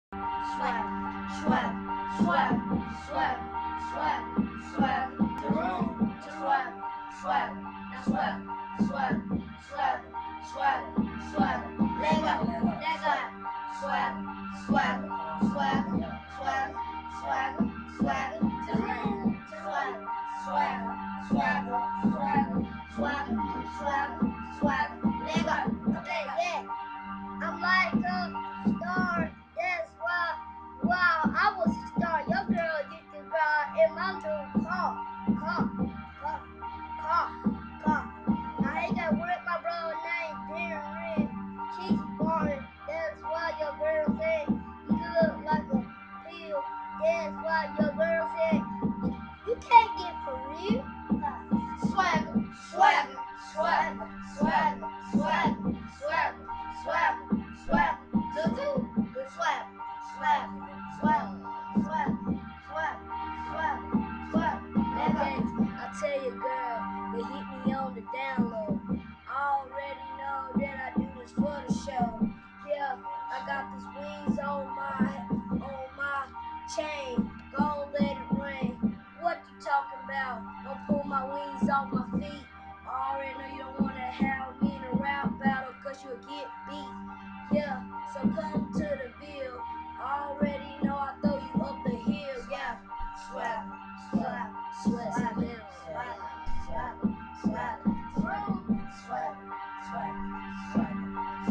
Swag, swag, swag, swag, swag, swag. The room to swag, swag, now swag, swag, swag, swag, swag. Lego, swag, swag, swag, swag, swag, swag, swag. The room to swag, swag, swag, swag, swag, swag, swag. Lego, yeah. I'm like a star. That's why. Wow, I was a star. Your girl used to drive in my new car. Now he got with my brother named Darren Red. Cheesy boring. That's why your girl said you look like a pill. That's why your girl said you can't get for real. Swagger, swagger, swagger, swagger, swagger, swagger, swagger, swagger. The swag, swag, swag, swag, swag, swag, swag. I tell you, girl, they hit me on the download. I already know that I do this for the show. Yeah, I got these wings on my chain. Gon' let it rain. What you talking about? Don't pull my wings off my feet. I already know you don't wanna have me in a rap battle, cause you'll get beat. Yeah, so come to the bill. I already know I throw you up the hill. Yeah, swag, swag, swag, swag, swag, swag, swag, swag, swag, swag.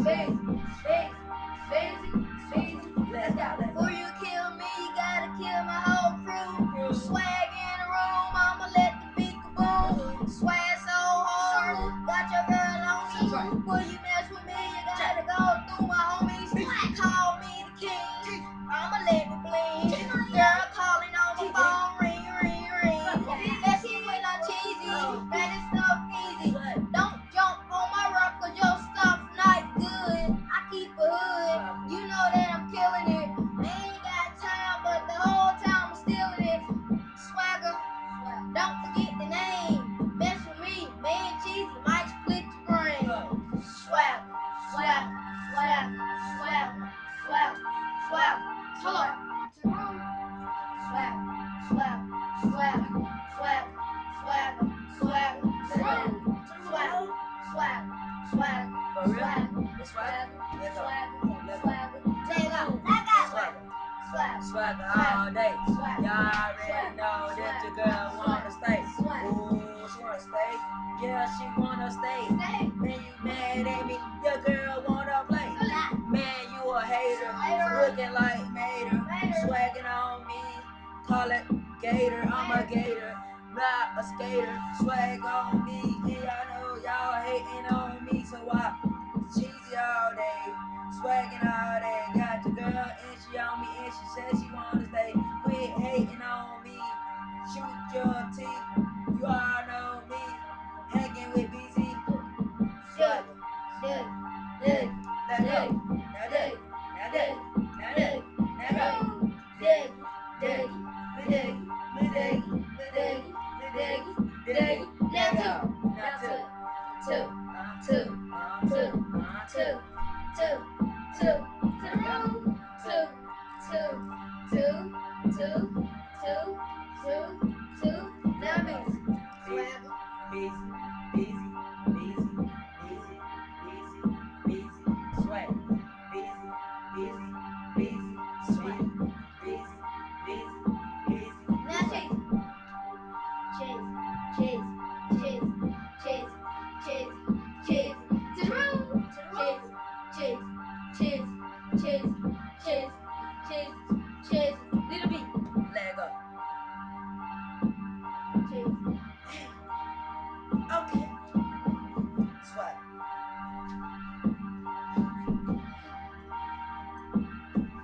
Busy. Let's go. Before you kill me, you gotta kill my whole crew. Swag in the room, I'ma let the beat boom. Swag so hard, got your girl on me. Before you mess with me, you gotta go through my homies. Call me the king, I'ma let it bling. Girl calling on my phone, ring, ring, ring. That's it when I'm cheesy, that is stuff easy. Don't jump on my rock, cause your stuff not good. I keep a hood, you know that I'm killing it. I ain't got time, but the whole time I'm stealing it. Swagger, don't forget the name. Mess with me, man cheesy, might split your brain. Swag, swag, swag, swag, swag, swag. Hold on. Swag, swag, swag, swag, swag, swag, swag, swag, swag, swag, For real? swag, It's swag. Let go. swag, Let go. swag, swag, swag, Swag all day. swag, Y'all already know that your girl wanna stay. Ooh, she wanna stay. Yeah, she wanna stay. Man, you mad at me? Your girl wanna play. Man, you a hater. Looking like Mater. Swagging on me. Call it Gator. I'm a gator. Not a skater. Swag on me. And y'all know y'all hating on me. So I cheesy all day. Swagging all day. Got your girl and she on me and she said she wanna stay. Quit hating on me. Shoot your teeth. You all know me. Hanging with BZ. Swag. dig, Let go. Now dig. Now dig. Now dig. Now go. dig, dig, dig, dig, dig, dig, dig. Now two, two, to the room, two. Now busy, swag, Busy. Busy. Busy. Busy. Busy. Busy. Swag. Busy. Busy. Busy. Swag. Busy. Busy. Busy. now chase, to the room, chase, little bit, Leg up. chase. Okay. Swag.